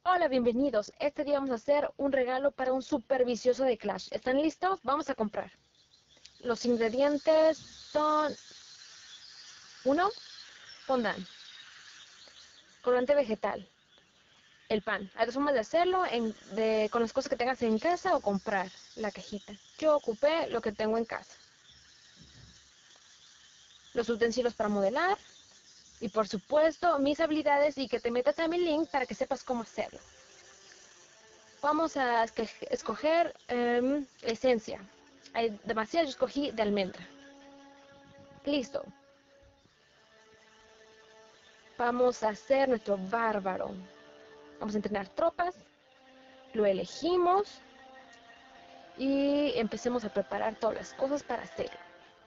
Hola, bienvenidos. Este día vamos a hacer un regalo para un super vicioso de Clash. ¿Están listos? Vamos a comprar. Los ingredientes son 1. Fondant. Colorante vegetal. El pan. Hay dos formas de hacerlo, con las cosas que tengas en casa o comprar la cajita. Yo ocupé lo que tengo en casa. Los utensilios para modelar. Y por supuesto, mis habilidades y que te metas a mi link para que sepas cómo hacerlo. Vamos a escoger esencia. Hay demasiadas, yo escogí de almendra. Listo. Vamos a hacer nuestro bárbaro. Vamos a entrenar tropas. Lo elegimos. Y empecemos a preparar todas las cosas para hacerlo.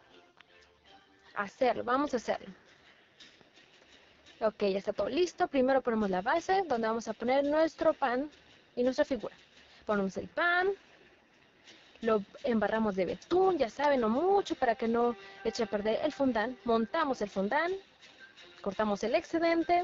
Vamos a hacerlo. Ok, ya está todo listo. Primero ponemos la base, donde vamos a poner nuestro pan y nuestra figura. Ponemos el pan. Lo embarramos de betún, ya saben, no mucho para que no eche a perder el fondant. Montamos el fondant. Cortamos el excedente.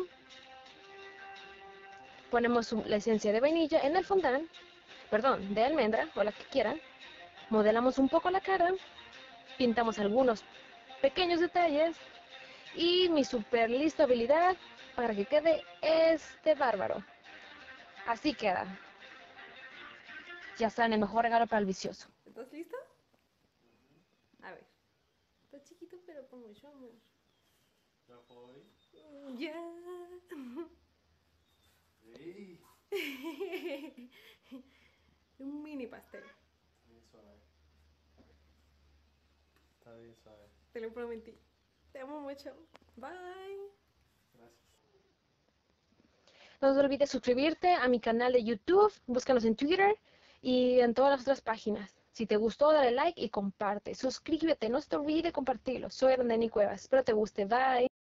Ponemos la esencia de vainilla en el fondant. Perdón, de almendra o la que quieran. Modelamos un poco la cara. Pintamos algunos pequeños detalles. Y mi super lista habilidad para que quede este bárbaro. Así queda. Ya saben, el mejor regalo para el vicioso. ¿Estás listo? A ver. Está chiquito pero con mucho amor. ¿Ya puedo ir? Ya. Sí. Un mini pastel. Bien suave. Está bien suave. Te lo prometí. Te amo mucho. Bye. Gracias. No te olvides suscribirte a mi canal de YouTube, búscanos en Twitter y en todas las otras páginas. Si te gustó, dale like y comparte. Suscríbete, no se te olvide compartirlo. Soy Arandani Cuevas. Espero te guste. Bye.